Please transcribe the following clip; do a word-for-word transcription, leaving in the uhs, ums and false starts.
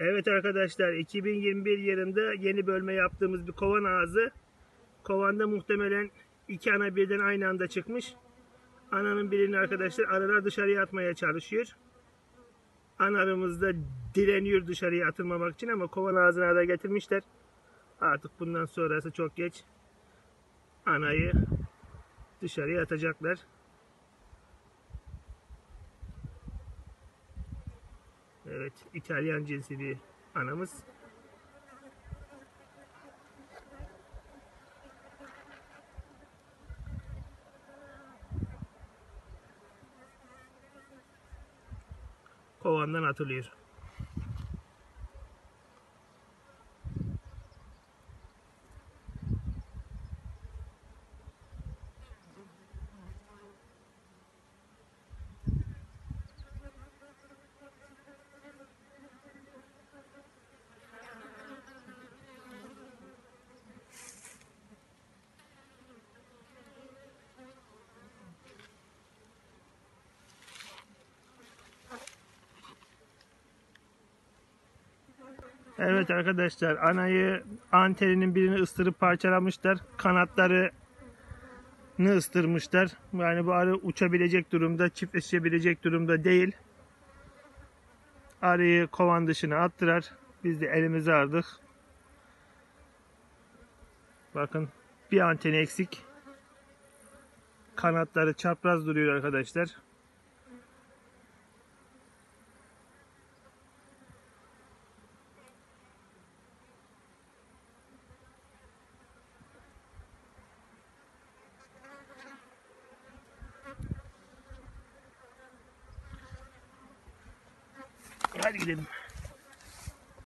Evet arkadaşlar, iki bin yirmi bir yılında yeni bölme yaptığımız bir kovan ağzı. Kovanda muhtemelen iki ana birden aynı anda çıkmış. Ananın birini arkadaşlar arılar dışarıya atmaya çalışıyor. Anarımız da direniyor dışarıya atılmamak için ama kovan ağzına da getirmişler. Artık bundan sonrası çok geç. Anayı dışarıya atacaklar. Evet, İtalyan cinsi bir anamız. Kovandan atılıyor. Evet arkadaşlar, anayı anteninin birini ısırıp parçalamışlar. Kanatlarını ısırmışlar. Yani bu arı uçabilecek durumda, çiftleşebilecek durumda değil. Arıyı kovan dışına attılar. Biz de elimizi aldık. Bakın, bir anteni eksik. Kanatları çapraz duruyor arkadaşlar. Hadi gidelim.